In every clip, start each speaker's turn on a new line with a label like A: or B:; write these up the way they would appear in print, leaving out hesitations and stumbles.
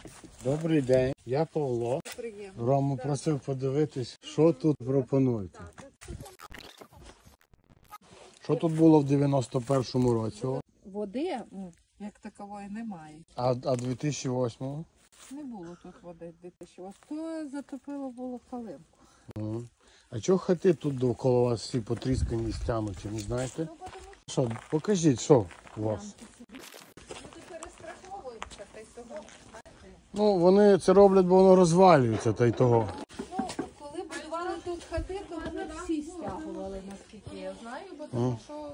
A: Добрий день, я Павло. Рома просив подивитись, що тут пропонуєте. Що тут було в 91-му році?
B: Води, як такової, немає.
A: А 2008-го?
B: Не було тут води 2008. То затопило було калинку.
A: А чого хати тут довкола вас всі потріскані, стянуті, не знаєте? Що, покажіть, що у вас?
B: Люди перестраховуються, та й того.
A: Ну, вони це роблять, бо воно розвалюється, та й того.
B: Ну, коли будували тут хати, то вони всі стягували, наскільки я знаю, бо тому що...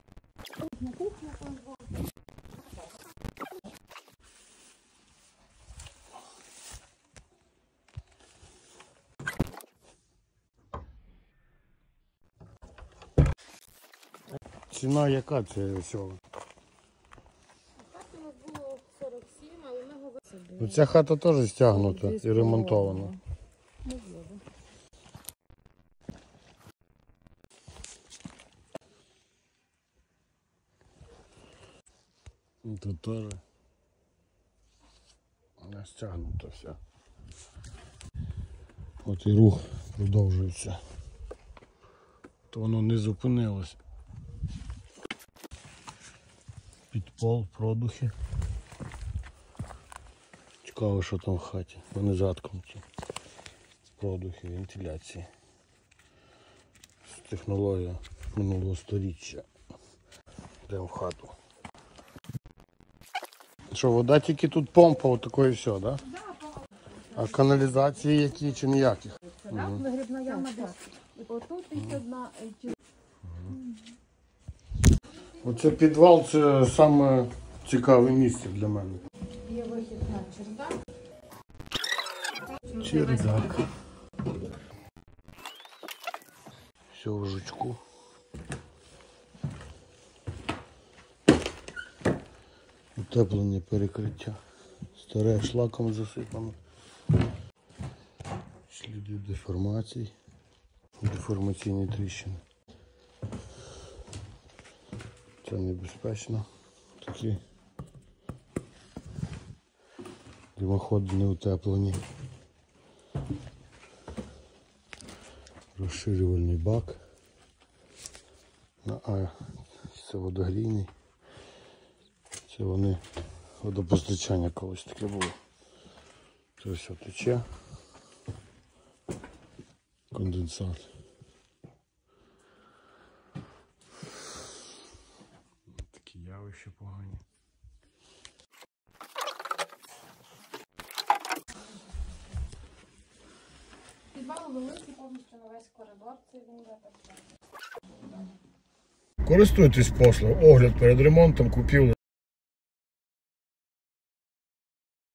A: Ціна яка це всього?
B: Так у нас було 47, але ми говорили.
A: Ну, ця хата теж стягнута і ремонтована. Тут теж вона стягнута вся. От і рух продовжується. То воно не зупинилось. Підпол, продухи. Цікаво, що там в хаті. Вони заткнуті. Продухи, вентиляції. Технологія минулого сторіччя. Йдемо в хату. Що, вода тільки тут помпа, отакої все, так? Да? А каналізації які чи ніяких?
B: Вигрібна яма десь. Отут і одна.
A: Оце підвал, це саме цікаве місце для мене.
B: Є вихід на чердак.
A: Чердак. Все в жучку. Утеплення перекриття. Старе шлаком засипано. Сліди деформацій. Деформаційні тріщини. Це небезпечно. Такі димоходи не утеплені. Розширювальний бак. Це водогрійний. Це вони водопостачання колись таке було. Це все тече. Конденсат. Такі явища погані.
B: Підвал великий, повністю на весь коридор. Це він вже так.
A: Користуйтесь послугою. Огляд перед ремонтом, купівлею.